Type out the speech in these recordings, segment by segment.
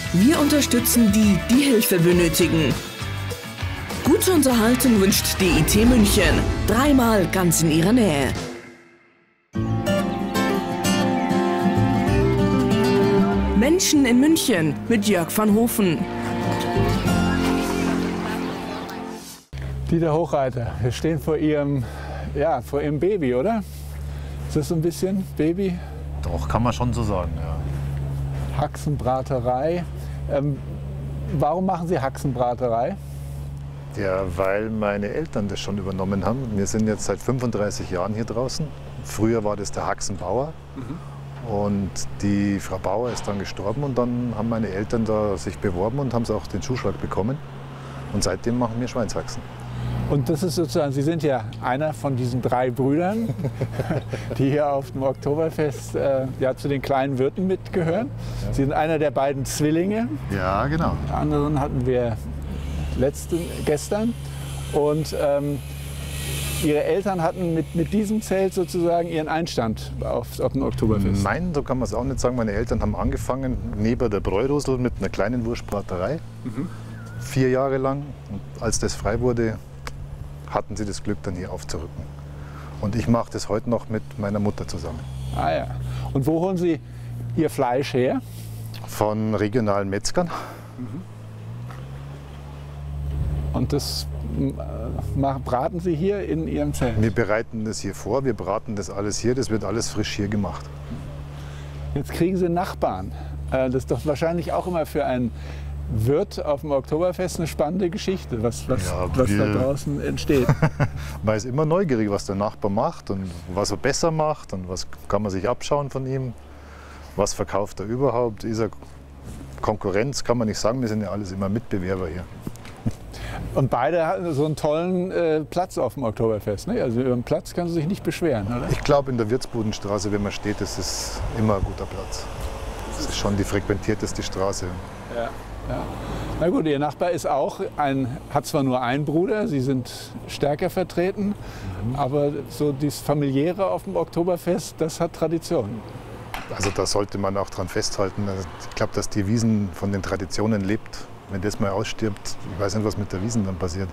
Wir unterstützen die, die Hilfe benötigen. Gute Unterhaltung wünscht die IT München. Dreimal ganz in ihrer Nähe. Menschen in München mit Jörg van Hofen. Dieter Hochreiter, wir stehen vor Ihrem Baby, oder? Ist das so ein bisschen Baby? Doch, kann man schon so sagen, ja. Haxenbraterei. Warum machen Sie Haxenbraterei? Ja, weil meine Eltern das schon übernommen haben. Wir sind jetzt seit 35 Jahren hier draußen. Früher war das der Haxenbauer. Und die Frau Bauer ist dann gestorben und dann haben meine Eltern da sich beworben und haben auch den Zuschlag bekommen. Und seitdem machen wir Schweinshaxen. Und das ist sozusagen, Sie sind ja einer von diesen 3 Brüdern, die hier auf dem Oktoberfest zu den kleinen Wirten mitgehören. Ja. Sie sind einer der beiden Zwillinge. Ja, genau. Den anderen hatten wir gestern. Und Ihre Eltern hatten mit diesem Zelt sozusagen ihren Einstand auf dem Oktoberfest. Nein, so kann man es auch nicht sagen. Meine Eltern haben angefangen neben der Bräurosel mit einer kleinen Wurstbraterei. 4 Jahre lang. Und als das frei wurde, hatten sie das Glück, dann hier aufzurücken. Und ich mache das heute noch mit meiner Mutter zusammen. Ah ja. Und wo holen Sie Ihr Fleisch her? Von regionalen Metzgern. Und das braten Sie hier in Ihrem Zelt? Wir bereiten das hier vor, wir braten das alles hier, das wird alles frisch hier gemacht. Jetzt kriegen Sie Nachbarn. Das ist doch wahrscheinlich auch immer für einen Wirt auf dem Oktoberfest eine spannende Geschichte, was da draußen entsteht. Man ist immer neugierig, was der Nachbar macht und was er besser macht und was kann man sich abschauen von ihm. Was verkauft er überhaupt? Ist er Konkurrenz? Kann man nicht sagen, wir sind ja alles immer Mitbewerber hier. Und beide hatten so einen tollen Platz auf dem Oktoberfest. Ne? Also über den Platz kann sie sich nicht beschweren, oder? Ich glaube, in der Wirtsbudenstraße, wenn man steht, ist es immer ein guter Platz. Das ist schon die frequentierteste Straße. Ja. Ja. Na gut, Ihr Nachbar ist auch hat zwar nur einen Bruder, Sie sind stärker vertreten, aber so dieses Familiäre auf dem Oktoberfest, das hat Tradition. Also da sollte man auch dran festhalten. Ich glaube, dass die Wiesn von den Traditionen lebt. Wenn das mal ausstirbt, ich weiß nicht, was mit der Wiesn dann passiert.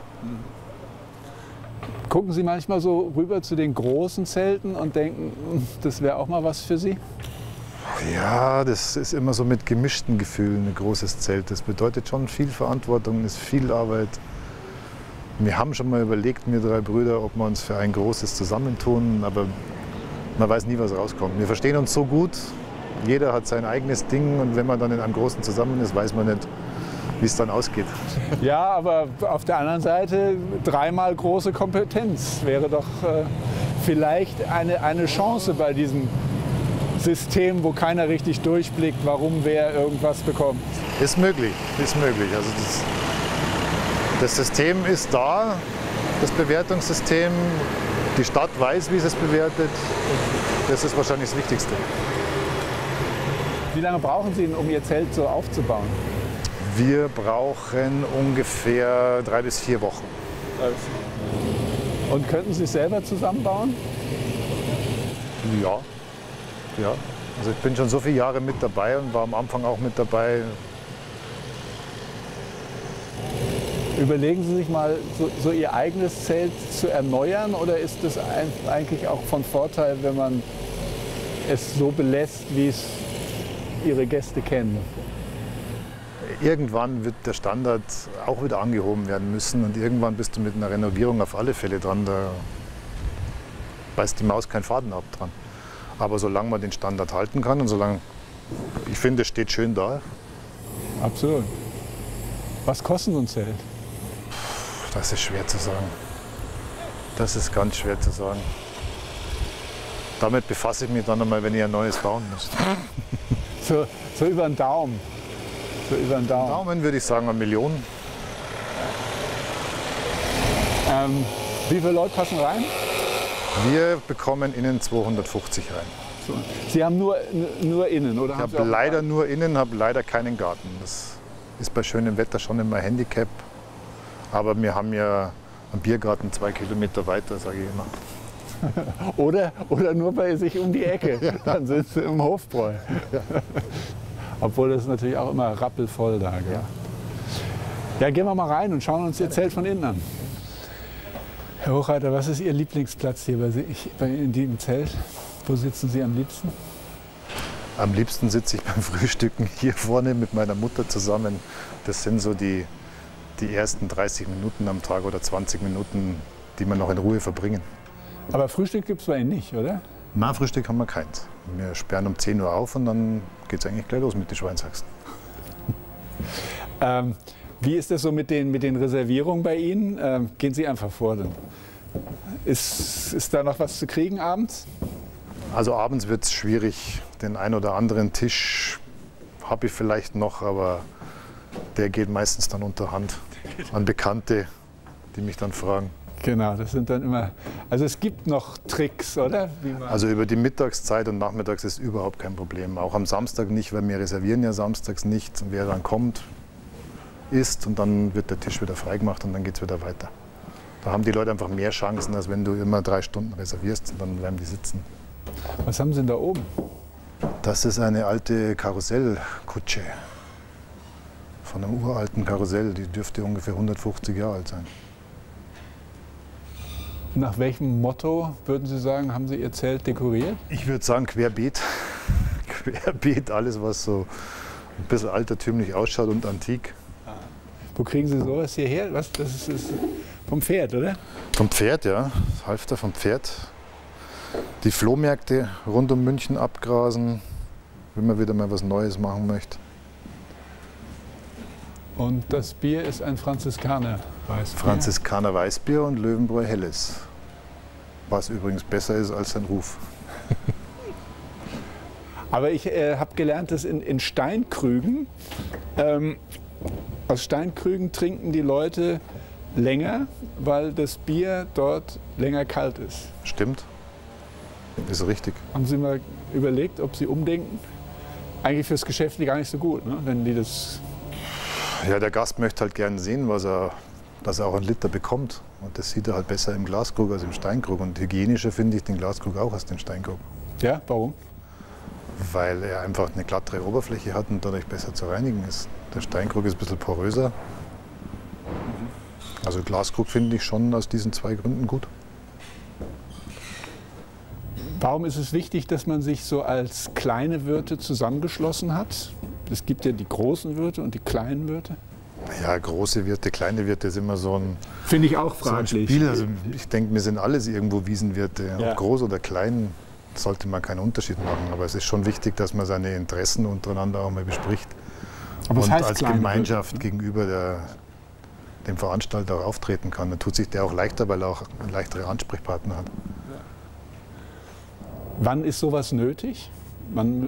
Gucken Sie manchmal so rüber zu den großen Zelten und denken, das wäre auch mal was für Sie? Ja, das ist immer so mit gemischten Gefühlen, ein großes Zelt. Das bedeutet schon viel Verantwortung, ist viel Arbeit. Wir haben schon mal überlegt, wir 3 Brüder, ob wir uns für ein großes zusammentun, aber man weiß nie, was rauskommt. Wir verstehen uns so gut, jeder hat sein eigenes Ding und wenn man dann in einem großen zusammen ist, weiß man nicht, wie es dann ausgeht. Ja, aber auf der anderen Seite 3-mal große Kompetenz wäre doch vielleicht eine Chance bei diesem System, wo keiner richtig durchblickt, warum wer irgendwas bekommt. Ist möglich, ist möglich. Also das System ist da, das Bewertungssystem. Die Stadt weiß, wie sie es bewertet. Das ist wahrscheinlich das Wichtigste. Wie lange brauchen Sie, um Ihr Zelt so aufzubauen? Wir brauchen ungefähr 3 bis 4 Wochen. Und könnten Sie es selber zusammenbauen? Ja. Ja, also ich bin schon so viele Jahre mit dabei und war am Anfang auch mit dabei. Überlegen Sie sich mal, so Ihr eigenes Zelt zu erneuern oder ist das eigentlich auch von Vorteil, wenn man es so belässt, wie es Ihre Gäste kennen? Irgendwann wird der Standard auch wieder angehoben werden müssen und irgendwann bist du mit einer Renovierung auf alle Fälle dran. Da beißt die Maus keinen Faden ab dran. Aber solange man den Standard halten kann und solange, ich finde, es steht schön da. Absolut. Was kostet so ein Zelt? Das ist schwer zu sagen. Das ist ganz schwer zu sagen. Damit befasse ich mich dann einmal, wenn ich ein neues bauen muss. So über den Daumen. So über den Daumen. Daumen würde ich sagen 1 Million. Wie viele Leute passen rein? Wir bekommen innen 250 rein. So. Sie haben nur innen, oder? Ich habe leider nur innen, habe leider keinen Garten. Das ist bei schönem Wetter schon immer ein Handicap. Aber wir haben ja einen Biergarten 2 Kilometer weiter, sage ich immer. oder nur bei sich um die Ecke, dann sind sie im Hofbräu. Obwohl das natürlich auch immer rappelvoll da. Gell? Ja, gehen wir mal rein und schauen uns Ihr Zelt von innen an. Herr Hochreiter, was ist Ihr Lieblingsplatz hier in diesem Zelt? Wo sitzen Sie am liebsten? Am liebsten sitze ich beim Frühstücken hier vorne mit meiner Mutter zusammen. Das sind so die ersten 30 Minuten am Tag oder 20 Minuten, die wir noch in Ruhe verbringen. Aber Frühstück gibt es bei Ihnen nicht, oder? Na, Frühstück haben wir keins. Wir sperren um 10 Uhr auf und dann geht es eigentlich gleich los mit den Schweinshaxen. Wie ist das so mit den Reservierungen bei Ihnen? Gehen Sie einfach vor. Dann. Ist da noch was zu kriegen abends? Also abends wird es schwierig. Den einen oder anderen Tisch habe ich vielleicht noch, aber der geht meistens dann unter Hand an Bekannte, die mich dann fragen. Genau, das sind dann immer, also es gibt noch Tricks, oder? Also über die Mittagszeit und nachmittags ist überhaupt kein Problem. Auch am Samstag nicht, weil wir reservieren ja samstags nicht. Und wer dann kommt, isst und dann wird der Tisch wieder freigemacht und dann geht es wieder weiter. Da haben die Leute einfach mehr Chancen, als wenn du immer 3 Stunden reservierst und dann bleiben die sitzen. Was haben Sie denn da oben? Das ist eine alte Karussellkutsche. Von einem uralten Karussell, die dürfte ungefähr 150 Jahre alt sein. Nach welchem Motto, würden Sie sagen, haben Sie Ihr Zelt dekoriert? Ich würde sagen querbeet. Querbeet, alles was so ein bisschen altertümlich ausschaut und antik. Wo kriegen Sie sowas hierher? Was? Das ist vom Pferd, oder? Vom Pferd, ja. Das Halfter vom Pferd. Die Flohmärkte rund um München abgrasen, wenn man wieder mal was Neues machen möchte. Und das Bier ist ein Franziskaner Weißbier. Franziskaner Weißbier und Löwenbräu Helles. Was übrigens besser ist als sein Ruf. Aber ich habe gelernt, dass in Steinkrügen, aus Steinkrügen trinken die Leute länger, weil das Bier dort länger kalt ist. Stimmt. Ist richtig. Haben Sie mal überlegt, ob Sie umdenken? Eigentlich fürs Geschäft gar nicht so gut, ne? Wenn die das. Ja, der Gast möchte halt gerne sehen, dass er auch einen Liter bekommt. Und das sieht er halt besser im Glaskrug als im Steinkrug. Und hygienischer finde ich den Glaskrug auch als den Steinkrug. Ja, warum? Weil er einfach eine glattere Oberfläche hat und dadurch besser zu reinigen ist. Der Steinkrug ist ein bisschen poröser. Also Glaskrug finde ich schon aus diesen 2 Gründen gut. Warum ist es wichtig, dass man sich so als kleine Wirte zusammengeschlossen hat? Es gibt ja die großen Wirte und die kleinen Wirte. Ja, große Wirte, kleine Wirte ist immer so ein, finde ich auch so ein fraglich. Spiel. Also ich denke, wir sind alles irgendwo Wiesenwirte. Ja. Ob groß oder klein, sollte man keinen Unterschied machen. Aber es ist schon wichtig, dass man seine Interessen untereinander auch mal bespricht. Aber was und heißt als Gemeinschaft gegenüber dem Veranstalter auch auftreten kann. Dann tut sich der auch leichter, weil er auch leichtere Ansprechpartner hat. Wann ist sowas nötig? Wann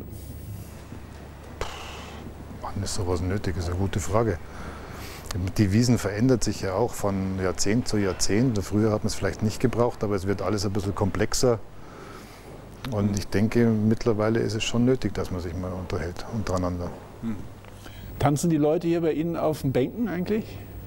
ist sowas nötig? Das ist eine gute Frage. Die Wiesn verändert sich ja auch von Jahrzehnt zu Jahrzehnt. Früher hat man es vielleicht nicht gebraucht, aber es wird alles ein bisschen komplexer. Und ich denke, mittlerweile ist es schon nötig, dass man sich mal unterhält untereinander. Tanzen die Leute hier bei Ihnen auf den Bänken eigentlich?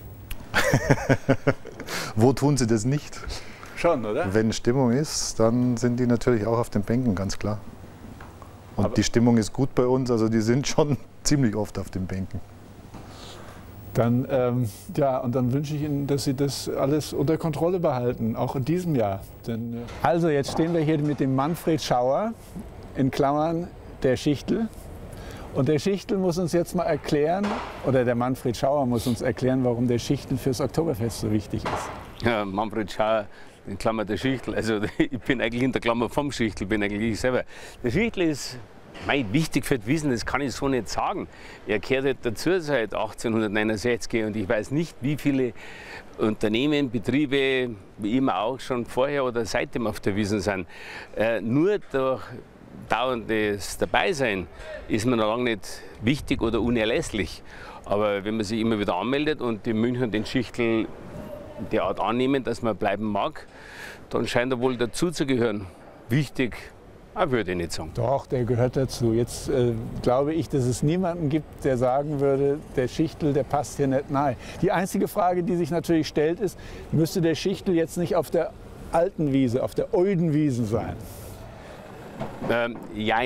Wo tun sie das nicht? Schon, oder? Wenn Stimmung ist, dann sind die natürlich auch auf den Bänken, ganz klar. Und Aber die Stimmung ist gut bei uns, also die sind schon ziemlich oft auf den Bänken. Dann, und dann wünsche ich Ihnen, dass Sie das alles unter Kontrolle behalten, auch in diesem Jahr. Denn, also jetzt stehen wir hier mit dem Manfred Schauer, in Klammern der Schichtel. Und der Schichtel muss uns jetzt mal erklären, oder der Manfred Schauer muss uns erklären, warum der Schichtel fürs Oktoberfest so wichtig ist. Ja, Manfred Schauer, in Klammer der Schichtel. Also ich bin eigentlich in der Klammer vom Schichtel, bin eigentlich ich selber. Der Schichtel ist wichtig für die Wiesn, das kann ich so nicht sagen. Er gehört halt dazu seit 1869 und ich weiß nicht, wie viele Unternehmen, Betriebe, wie immer auch schon vorher oder seitdem auf der Wiesn sind. Nur durch dauerndes Dabeisein ist man noch lange nicht wichtig oder unerlässlich. Aber wenn man sich immer wieder anmeldet und die Münchner den Schichtel derart annehmen, dass man bleiben mag, dann scheint er wohl dazu zu gehören. Wichtig, würde ich nicht sagen. Doch, der gehört dazu. Jetzt glaube ich, dass es niemanden gibt, der sagen würde, der Schichtel, der passt hier nicht nahe. Die einzige Frage, die sich natürlich stellt, ist, müsste der Schichtel jetzt nicht auf der alten Wiese, auf der Olden Wiesn sein? Jein.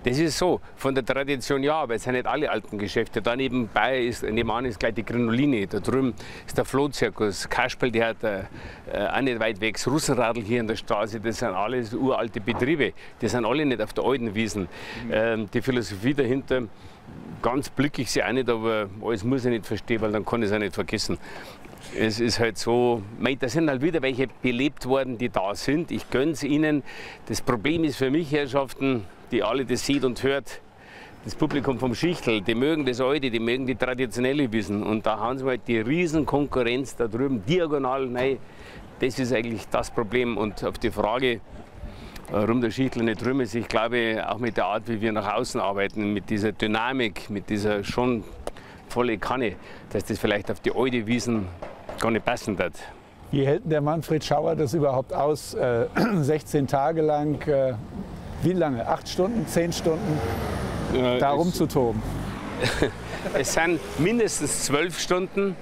Das ist so, von der Tradition ja, aber es sind nicht alle alten Geschäfte. Da nebenan ist gleich die Grinoline, da drüben ist der Flohzirkus, Kasperltheater, auch nicht weit weg, das Russenradl hier in der Straße, das sind alles uralte Betriebe. Die sind alle nicht auf der alten Wiesen. Die Philosophie dahinter, ganz blicke ich sie auch nicht, aber alles muss ich nicht verstehen, weil dann kann ich es auch nicht vergessen. Es ist halt so, da sind halt wieder welche belebt worden, die da sind. Ich gönne es ihnen. Das Problem ist für mich, Herrschaften, die alle das sieht und hört, das Publikum vom Schichtel, die mögen das Alte, die mögen die traditionelle Wissen. Und da haben sie halt die Riesenkonkurrenz da drüben diagonal rein. Das ist eigentlich das Problem. Und auf die Frage, warum der Schichtel nicht drüben ist, ich glaube auch mit der Art, wie wir nach außen arbeiten, mit dieser Dynamik, mit dieser schon volle Kanne, dass das vielleicht auf die alte Wiesen gar nicht passen wird. Wie hält denn der Manfred Schauer das überhaupt aus, 16 Tage lang, wie lange, 8 Stunden, 10 Stunden da rumzutoben? Es sind mindestens 12 Stunden.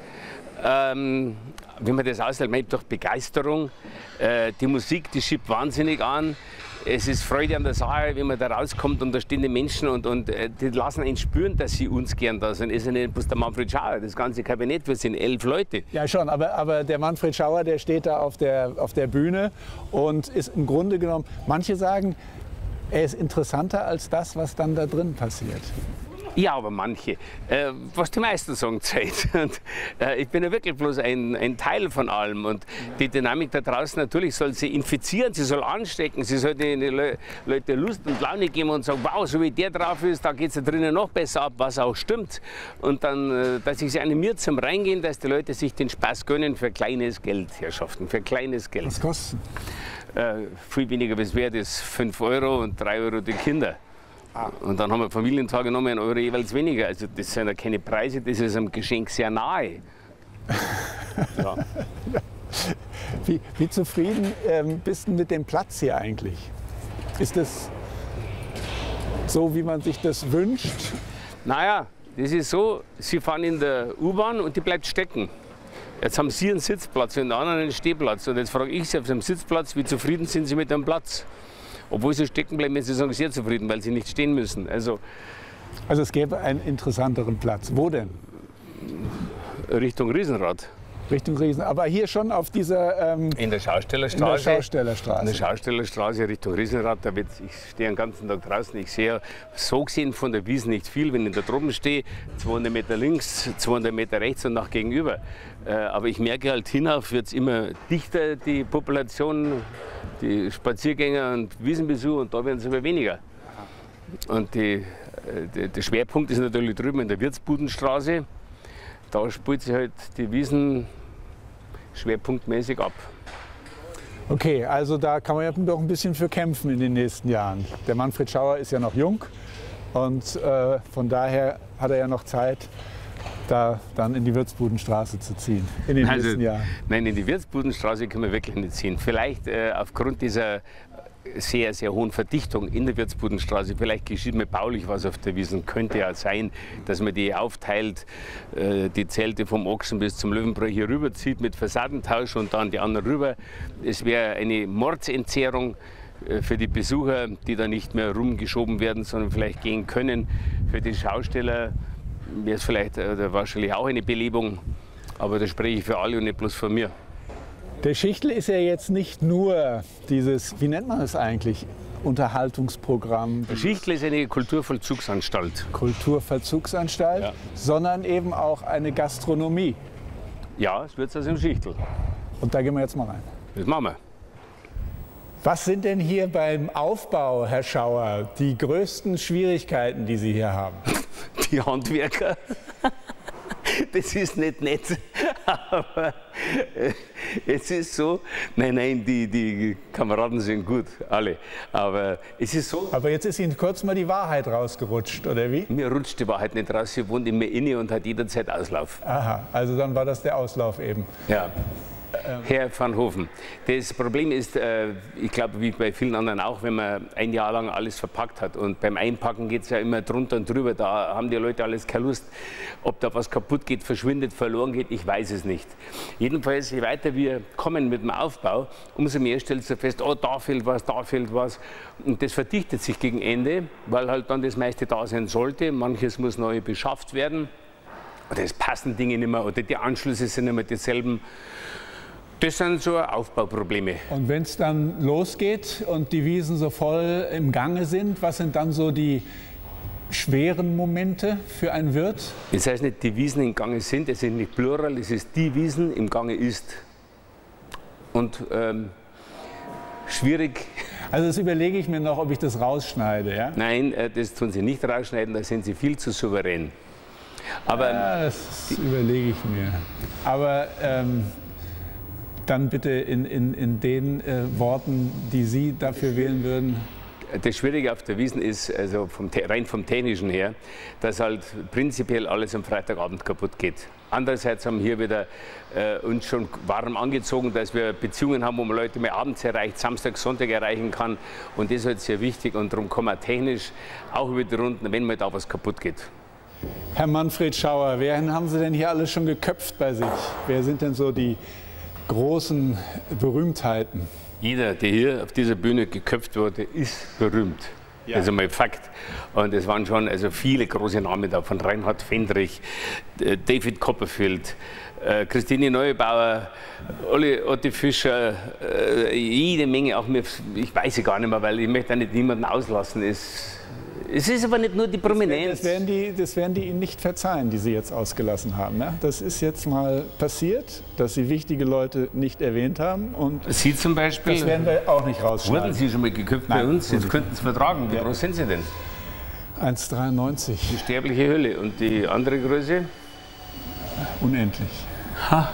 Wenn man das aushält, man durch Begeisterung. Die Musik, die schiebt wahnsinnig an. Es ist Freude an der Sache, wenn man da rauskommt und da stehen die Menschen und die lassen einen spüren, dass sie uns gern da sind. Es ist ja nicht bloß der Manfred Schauer, das ganze Kabinett, wir sind 11 Leute. Ja schon, aber der Manfred Schauer, der steht da auf der Bühne und ist im Grunde genommen, manche sagen, er ist interessanter als das, was dann da drin passiert. Ja, aber manche. Was die meisten sagen, Zeit. Und, ich bin ja wirklich bloß ein Teil von allem. Und die Dynamik da draußen natürlich soll sie infizieren, sie soll anstecken, sie soll den Leuten Lust und Laune geben und sagen, wow, so wie der drauf ist, da geht es da drinnen noch besser ab, was auch stimmt. Und dann, dass ich sie animiert zum Reingehen, dass die Leute sich den Spaß gönnen für kleines Geld, Herrschaften, für kleines Geld. Was kostet? Viel weniger, was wert ist, 5 € und 3 € die Kinder. Und dann haben wir Familientage nochmal 1 € jeweils weniger. Also das sind ja keine Preise, das ist einem Geschenk sehr nahe. Ja. Wie zufrieden bist du mit dem Platz hier eigentlich? Ist das so, wie man sich das wünscht? Naja, das ist so, Sie fahren in der U-Bahn und die bleibt stecken. Jetzt haben Sie einen Sitzplatz und der andere einen Stehplatz. Und jetzt frage ich Sie auf dem Sitzplatz, wie zufrieden sind Sie mit dem Platz? Obwohl sie stecken bleiben, wenn sie sagen, sehr zufrieden, weil sie nicht stehen müssen. Also es gäbe einen interessanteren Platz. Wo denn? Richtung Riesenrad. Richtung Riesen. Aber hier schon auf dieser... in der Schaustellerstraße. In der Schaustellerstraße. In der Schaustellerstraße Richtung Riesenrad. Ich stehe den ganzen Tag draußen. Ich sehe so gesehen von der Wiesn nicht viel. Wenn ich da droben stehe, 200 Meter links, 200 Meter rechts und nach gegenüber. Aber ich merke halt, hinauf wird es immer dichter, die Population, die Spaziergänger und Wiesenbesucher, und da werden es immer weniger. Und der Schwerpunkt ist natürlich drüben in der Wirtsbudenstraße. Da spielt sich halt die Wiesn schwerpunktmäßig ab. Okay, also da kann man ja doch ein bisschen für kämpfen in den nächsten Jahren. Der Manfred Schauer ist ja noch jung und von daher hat er ja noch Zeit, da dann in die Wirtsbudenstraße zu ziehen in den nächsten Jahren. Nein, in die Wirtsbudenstraße können wir wirklich nicht ziehen. Vielleicht aufgrund dieser sehr, sehr hohen Verdichtung in der Wirtsbudenstraße, vielleicht geschieht mir baulich was auf der Wiesn, könnte ja sein, dass man die aufteilt, die Zelte vom Ochsen bis zum Löwenbräu hier rüberzieht mit Fassadentausch und dann die anderen rüber. Es wäre eine Mordsentzerrung für die Besucher, die da nicht mehr rumgeschoben werden, sondern vielleicht gehen können. Für die Schausteller wäre es vielleicht wahrscheinlich auch eine Belebung, aber da spreche ich für alle und nicht bloß von mir. Der Schichtel ist ja jetzt nicht nur dieses, wie nennt man es eigentlich, Unterhaltungsprogramm. Der Schichtel ist eine Kulturvollzugsanstalt. Kulturvollzugsanstalt, ja. Sondern eben auch eine Gastronomie. Ja, es wird aus dem Schichtel. Und da gehen wir jetzt mal rein. Das machen wir. Was sind denn hier beim Aufbau, Herr Schauer, die größten Schwierigkeiten, die Sie hier haben? Die Handwerker. Das ist nicht nett, aber es ist so, nein, die Kameraden sind gut, alle, aber es ist so. Aber jetzt ist Ihnen kurz mal die Wahrheit rausgerutscht, oder wie? Mir rutscht die Wahrheit nicht raus, sie wohnt in mir inne und hat jederzeit Auslauf. Aha, also dann war das der Auslauf eben. Ja. Herr van Hoven, das Problem ist, ich glaube, wie bei vielen anderen auch, wenn man ein Jahr lang alles verpackt hat und beim Einpacken geht es ja immer drunter und drüber, da haben die Leute alles keine Lust. Ob da was kaputt geht, verschwindet, verloren geht, ich weiß es nicht. Jedenfalls, je weiter wir kommen mit dem Aufbau, umso mehr stellst du fest, oh, da fehlt was, da fehlt was. Und das verdichtet sich gegen Ende, weil halt dann das meiste da sein sollte. Manches muss neu beschafft werden. Oder es passen Dinge nicht mehr oder die Anschlüsse sind nicht mehr dieselben. Das sind so Aufbauprobleme. Und wenn es dann losgeht und die Wiesen so voll im Gange sind, was sind dann so die schweren Momente für einen Wirt? Das heißt nicht, die Wiesen im Gange sind, es sind nicht Plural, es ist die Wiesen im Gange ist. Und schwierig. Also das überlege ich mir noch, ob ich das rausschneide, ja? Nein, das tun Sie nicht rausschneiden, da sind Sie viel zu souverän. Aber ja, das überlege ich mir. Aber dann bitte in den Worten, die Sie dafür wählen würden. Das Schwierige auf der Wiesn ist, also rein vom Technischen her, dass halt prinzipiell alles am Freitagabend kaputt geht. Andererseits haben wir hier wieder uns schon warm angezogen, dass wir Beziehungen haben, wo man Leute mehr abends erreicht, Samstag, Sonntag erreichen kann. Und das ist halt sehr wichtig und darum kann man technisch auch über die Runden, wenn mal da was kaputt geht. Herr Manfred Schauer, wen haben Sie denn hier alles schon geköpft bei sich? Wer sind denn so die großen Berühmtheiten? Jeder, der hier auf dieser Bühne geköpft wurde, ist berühmt. Ja. Also mal Fakt. Und es waren schon also viele große Namen da, von Reinhard Fendrich, David Copperfield, Christine Neubauer, Otti Fischer, jede Menge, auch mir, ich weiß sie gar nicht mehr, weil ich möchte nicht niemanden auslassen. Es ist aber nicht nur die Prominenz. Das werden die Ihnen nicht verzeihen, die Sie jetzt ausgelassen haben. Ne? Das ist jetzt mal passiert, dass Sie wichtige Leute nicht erwähnt haben. Und Sie zum Beispiel? Das werden wir auch nicht rausschneiden. Wurden Sie schon mal geköpft bei uns? Jetzt könnten Sie vertragen. Wie groß sind Sie denn? 1,93. Die sterbliche Höhle. Und die andere Größe? Unendlich. Ha.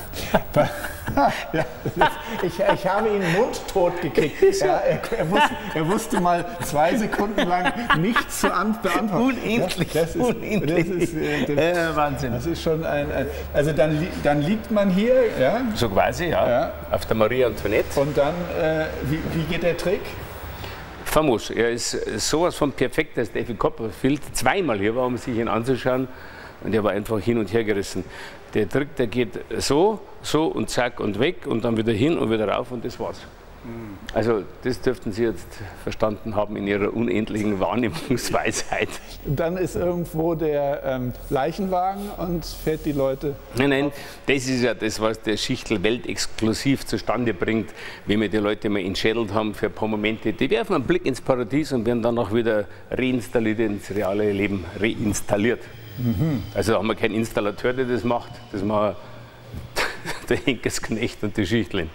Ja, ich habe ihn mundtot gekriegt. Ja, er wusste mal 2 Sekunden lang nichts zu beantworten. Unendlich. Ja, das ist Wahnsinn. Das ist schon also dann liegt man hier, ja? So quasi, ja. Auf der Marie Antoinette. Und dann, wie geht der Trick? Famos. Er ist sowas von perfekt, dass David Copperfield zweimal hier war, um sich ihn anzuschauen. Und er war einfach hin und her gerissen. Der Trick, der geht so und zack und weg und dann wieder hin und wieder rauf und das war's. Also das dürften Sie jetzt verstanden haben in Ihrer unendlichen Wahrnehmungsweisheit. Dann ist irgendwo der Leichenwagen und fährt die Leute. Nein, das ist ja das, was der Schichtl weltexklusiv zustande bringt, wenn wir die Leute mal entschädelt haben für ein paar Momente. Die werfen einen Blick ins Paradies und werden dann auch wieder reinstalliert ins reale Leben, reinstalliert. Also da haben wir keinen Installateur, der das macht. Das machen der Henkersknecht und die Schichtlin.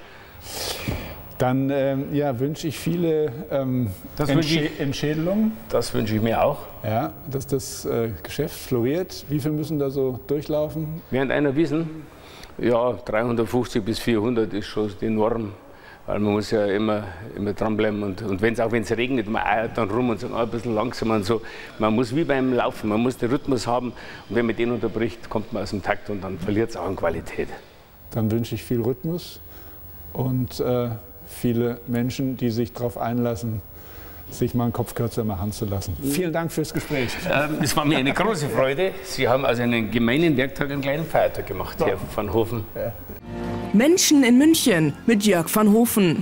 Dann wünsche ich viele Entschädelungen. Das wünsche ich mir auch. Ja, dass das Geschäft floriert. Wie viel müssen da so durchlaufen? Während einer Wiesn? Ja, 350 bis 400 ist schon die Norm. Weil man muss ja immer dranbleiben und auch wenn es regnet, man eiert dann rum und sagt, ein bisschen langsamer und so. Man muss wie beim Laufen, man muss den Rhythmus haben und wenn man den unterbricht, kommt man aus dem Takt und dann verliert es auch an Qualität. Dann wünsche ich viel Rhythmus und viele Menschen, die sich darauf einlassen, sich mal einen Kopf kürzer machen zu lassen. Vielen Dank fürs Gespräch. Es war mir eine große Freude. Sie haben also einen gemeinen Werktag einen kleinen Feiertag gemacht, Herr van Hoven. Ja. Menschen in München mit Jörg van Hoven.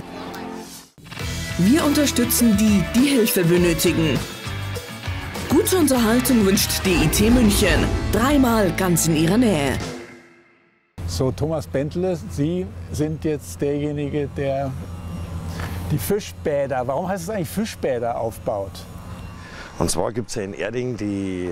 Wir unterstützen die Hilfe benötigen. Gute Unterhaltung wünscht die IT München. 3-mal ganz in ihrer Nähe. So, Thomas Bentle, Sie sind jetzt derjenige, der die Fischbäder, warum heißt es eigentlich Fischbäder, aufbaut? Und zwar gibt es ja in Erding die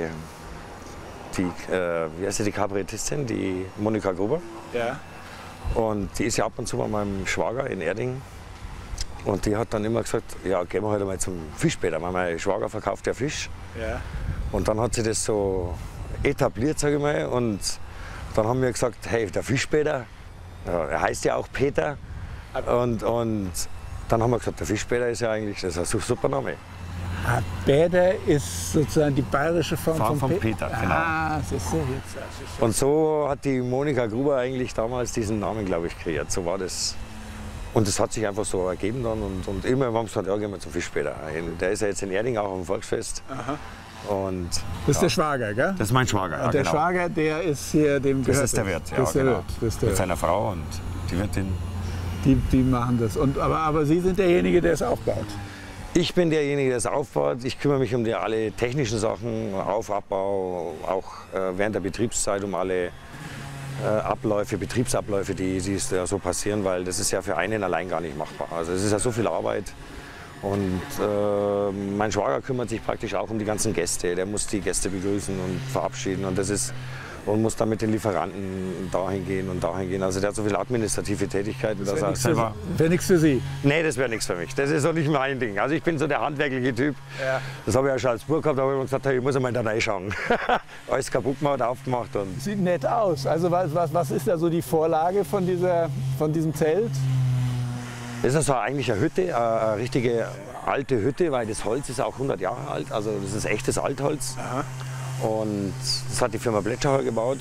wie heißt die Kabarettistin, die Monika Gruber. Ja. Und die ist ja ab und zu bei meinem Schwager in Erding. Und die hat dann immer gesagt, ja, gehen wir heute mal zum Fischbäder, weil mein Schwager verkauft ja Fisch. Ja. Und dann hat sie das so etabliert, sage ich mal. Und dann haben wir gesagt, hey, der Fischbäder, er heißt ja auch Peter. Und dann haben wir gesagt, der Fischbäder ist ja eigentlich, das ist ein super Name. Bäder ist sozusagen die bayerische Form von Peter, genau. Siehst du, jetzt. Und so hat die Monika Gruber eigentlich damals diesen Namen, glaube ich, kreiert. So war das. Und das hat sich einfach so ergeben dann. Und immer haben wir gesagt, ja, gehen wir zum Fischbäder. Der ist ja jetzt in Erding auch am Volksfest. Aha. Und, das ist der Schwager, gell? Das ist mein Schwager, ja, und der genau. Schwager, der ist hier dem gehört. Das ist der Wirt, ja, das ist der genau. Wirt. Das ist der Mit seiner Frau und die Wirtin. Die machen das. Aber Sie sind derjenige, der es aufbaut. Ich bin derjenige, der es aufbaut. Ich kümmere mich um alle technischen Sachen, Auf-, Abbau, auch während der Betriebszeit um alle Abläufe, Betriebsabläufe, die da so passieren, weil das ist ja für einen allein gar nicht machbar. Also es ist ja so viel Arbeit. Und mein Schwager kümmert sich praktisch auch um die ganzen Gäste. Der muss die Gäste begrüßen und verabschieden und muss dann mit den Lieferanten dahin gehen und dahin gehen. Also der hat so viele administrative Tätigkeiten. Das wäre nichts für Sie? Nee, das wäre nichts für mich. Das ist so nicht mein Ding. Also ich bin so der handwerkliche Typ. Ja. Das habe ich ja schon als Bub gehabt, da habe ich gesagt, hey, ich muss einmal da reinschauen. Alles kaputt gemacht, aufgemacht. Und sieht nett aus. Also was ist da so die Vorlage von diesem Zelt? Das ist eigentlich eine Hütte, eine richtige alte Hütte, weil das Holz ist auch 100 Jahre alt. Also das ist echtes Altholz. Aha. Und das hat die Firma Bletschauer gebaut.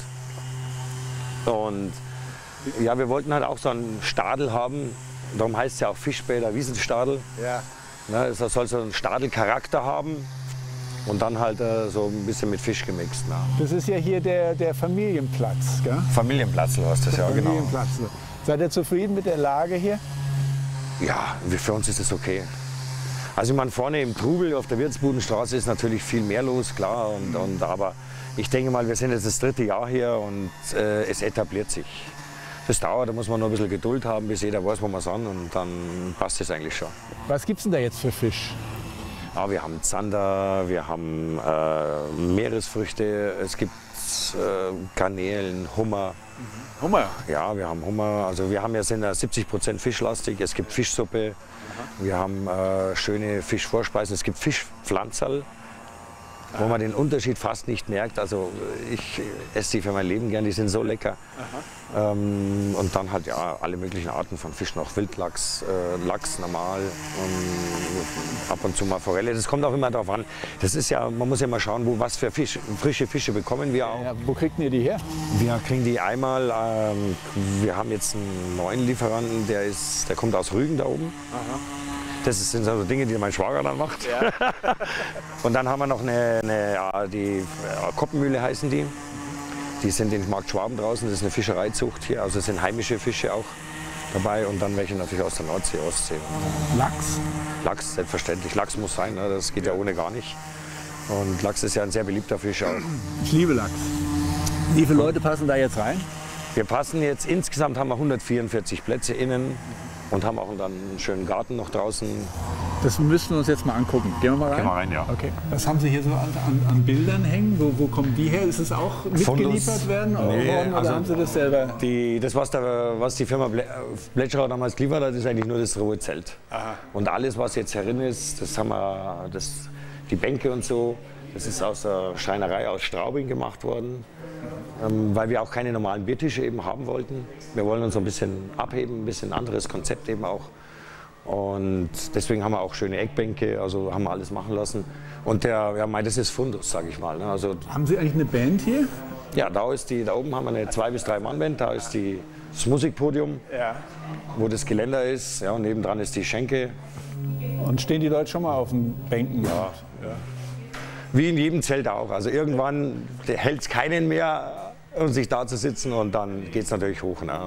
Und ja, wir wollten halt auch so einen Stadel haben. Darum heißt es ja auch Fischbäder Wiesenstadel. Ja. Es soll so einen Stadelcharakter haben. Und dann halt so ein bisschen mit Fisch gemixt. Ne? Das ist ja hier der Familienplatz, gell? Familienplatzl heißt das, ja, genau. Familienplatzl. Seid ihr zufrieden mit der Lage hier? Ja, für uns ist es okay. Also ich meine, vorne im Trubel auf der Wirtsbudenstraße ist natürlich viel mehr los, klar. Aber ich denke mal, wir sind jetzt das 3. Jahr hier und es etabliert sich. Das dauert, da muss man noch ein bisschen Geduld haben, bis jeder weiß, wo wir sind, und dann passt es eigentlich schon. Was gibt es denn da jetzt für Fisch? Ja, wir haben Zander, wir haben Meeresfrüchte, es gibt Garnelen, Hummer. Hummer? Ja, wir haben Hummer. Also wir haben ja 70% fischlastig. Es gibt Fischsuppe. Wir haben schöne Fischvorspeisen. Es gibt Fischpflanzerl, wo man den Unterschied fast nicht merkt. Also ich esse die für mein Leben gern. Die sind so lecker. Und dann halt ja alle möglichen Arten von Fisch noch. Wildlachs, Lachs normal und ab und zu mal Forelle. Das kommt auch immer darauf an. Das ist ja, man muss ja mal schauen, was für frische Fische bekommen wir auch. Ja, wo kriegt ihr die her? Wir kriegen die einmal, wir haben jetzt einen neuen Lieferanten, der kommt aus Rügen da oben. Aha. Das sind so Dinge, die mein Schwager dann macht. Ja. Und dann haben wir noch die Koppenmühle heißen die. Die sind in Markt Schwaben draußen, das ist eine Fischereizucht hier. Also es sind heimische Fische auch dabei und dann welche natürlich aus der Nordsee, Ostsee. Lachs? Lachs, selbstverständlich. Lachs muss sein, ne? Das geht ja ohne gar nicht. Und Lachs ist ja ein sehr beliebter Fisch auch. Ich liebe Lachs. Wie viele Leute passen da jetzt rein? Wir passen jetzt, insgesamt haben wir 144 Plätze innen und haben auch dann einen schönen Garten noch draußen. Das müssen wir uns jetzt mal angucken. Gehen wir mal rein? Gehen wir rein, ja. Okay. Was haben Sie hier so an Bildern hängen? Wo kommen die her? Ist es auch mitgeliefert werden? Nee, oder also haben Sie das selber? Das, was die Firma Bletschauer damals geliefert hat, ist eigentlich nur das rohe Zelt. Aha. Und alles, was jetzt herin ist, die Bänke und so, das ist aus der Schreinerei aus Straubing gemacht worden. Weil wir auch keine normalen Biertische eben haben wollten. Wir wollen uns ein bisschen abheben, ein bisschen anderes Konzept eben auch. Und deswegen haben wir auch schöne Eckbänke, also haben wir alles machen lassen. Und das ist Fundus, sage ich mal. Ne? Also, haben Sie eigentlich eine Band hier? Ja, da oben haben wir eine 2- bis 3-Mann-Band, da ist das Musikpodium, ja, wo das Geländer ist. Ja, und nebendran ist die Schenke. Und stehen die Leute schon mal auf den Bänken? Ja. Wie in jedem Zelt auch. Also irgendwann hält es keinen mehr, um sich da zu sitzen, und dann geht es natürlich hoch. Ne?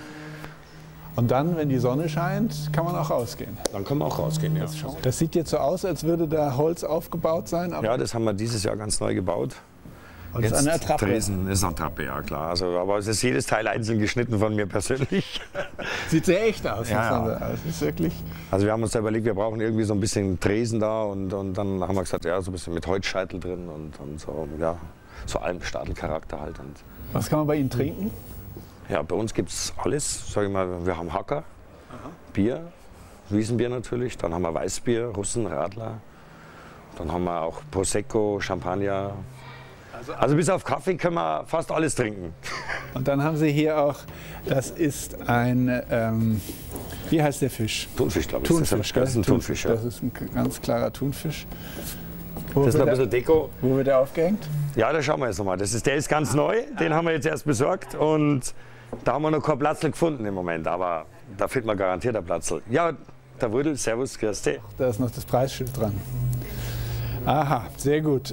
Und dann, wenn die Sonne scheint, kann man auch rausgehen? Dann kann man auch rausgehen, ja. Das sieht jetzt so aus, als würde da Holz aufgebaut sein? Aber ja, das haben wir dieses Jahr ganz neu gebaut. Und das ist eine Attrappe? Dresden ist eine Attrappe, ja klar. Also, aber es ist jedes Teil einzeln geschnitten von mir persönlich. Sieht sehr echt aus. Ja. Das ist wirklich. Also wir haben uns da überlegt, wir brauchen irgendwie so ein bisschen Tresen da, und dann haben wir gesagt, ja, so ein bisschen mit Holzscheitel drin und so, ja, so Almstadelcharakter halt. Und was kann man bei Ihnen trinken? ja, bei uns gibt es alles. Sag ich mal, wir haben Hacker, Bier, Wiesenbier natürlich, dann haben wir Weißbier, Russen, Radler, dann haben wir auch Prosecco, Champagner. Also bis auf Kaffee können wir fast alles trinken. Und dann haben Sie hier auch, das ist ein Wie heißt der Fisch? Thunfisch, glaube ich. Thunfisch, das ist ein Thunfisch. Ja. Das ist ein ganz klarer Thunfisch. Das ist noch ein bisschen Deko. Wo wird der aufgehängt? Ja, da schauen wir jetzt nochmal. Der ist ganz neu, den haben wir jetzt erst besorgt und da haben wir noch kein Platzl gefunden im Moment, aber da findet man garantiert ein Platzl. Ja, der Wudel, servus, grüß dich. Da ist noch das Preisschild dran. Aha, sehr gut.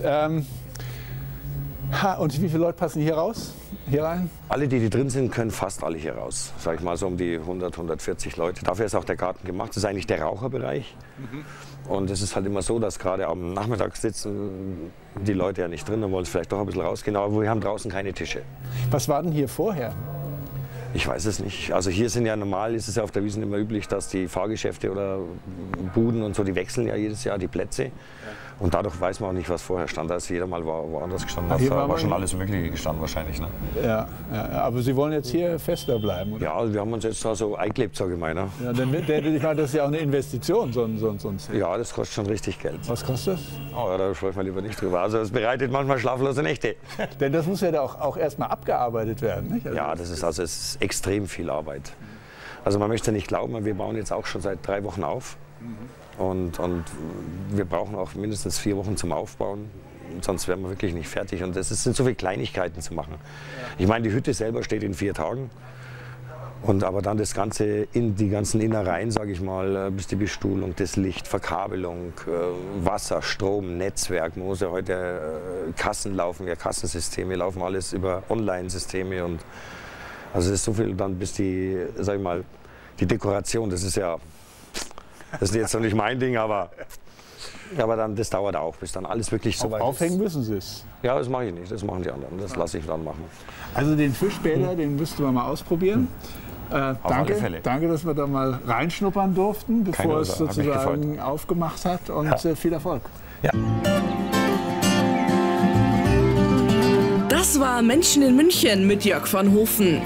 Und wie viele Leute passen hier raus? Hier rein? Alle, die drin sind, können fast alle hier raus. Sag ich mal so um die 100, 140 Leute. Dafür ist auch der Garten gemacht. Das ist eigentlich der Raucherbereich. Und es ist halt immer so, dass gerade am Nachmittag sitzen die Leute ja nicht drin und wollen vielleicht doch ein bisschen rausgehen. Aber wir haben draußen keine Tische. Was war denn hier vorher? Ich weiß es nicht. Also hier sind ja normal, ist es ja auf der Wiesn immer üblich, dass die Fahrgeschäfte oder Buden und so, die wechseln ja jedes Jahr die Plätze. Und dadurch weiß man auch nicht, was vorher stand. Da ist jeder mal woanders gestanden. Da war schon alles Mögliche gestanden wahrscheinlich. Ne? Ja, aber Sie wollen jetzt hier fester bleiben, oder? Ja, also wir haben uns jetzt da so eingelebt, sage ich mal. Ne? Ja, ich meine, das ist ja auch eine Investition, so ein Ja, das kostet schon richtig Geld. Was kostet das? Oh, ja, da sprechen wir lieber nicht drüber. Also es bereitet manchmal schlaflose Nächte. Denn das muss ja auch erstmal abgearbeitet werden, nicht? Also ja, es ist extrem viel Arbeit. Also man möchte nicht glauben, wir bauen jetzt auch schon seit 3 Wochen auf. Und wir brauchen auch mindestens 4 Wochen zum Aufbauen, sonst wären wir wirklich nicht fertig. Und es sind so viele Kleinigkeiten zu machen. Ich meine, die Hütte selber steht in 4 Tagen. Aber dann das Ganze, die ganzen Innereien, sage ich mal, bis die Bestuhlung, das Licht, Verkabelung, Wasser, Strom, Netzwerk. Man muss ja heute Kassen laufen, ja Kassensysteme laufen alles über Online-Systeme. Und also es ist so viel dann bis die, sag ich mal, die Dekoration, das ist jetzt noch nicht mein Ding, aber dann, das dauert auch, bis dann alles wirklich so weit ist. Aufhängen müssen Sie es. Ja, das mache ich nicht, das machen die anderen, das lasse ich dann machen. Also den Fischbäder, den müssten wir mal ausprobieren. Danke, dass wir da mal reinschnuppern durften, bevor es sozusagen aufgemacht hat, und viel Erfolg. Ja. Das war Menschen in München mit Jörg van Hofen.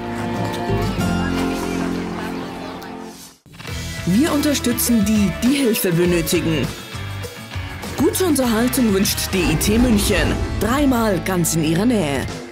Wir unterstützen die Hilfe benötigen. Gute Unterhaltung wünscht die IT München. 3-mal ganz in ihrer Nähe.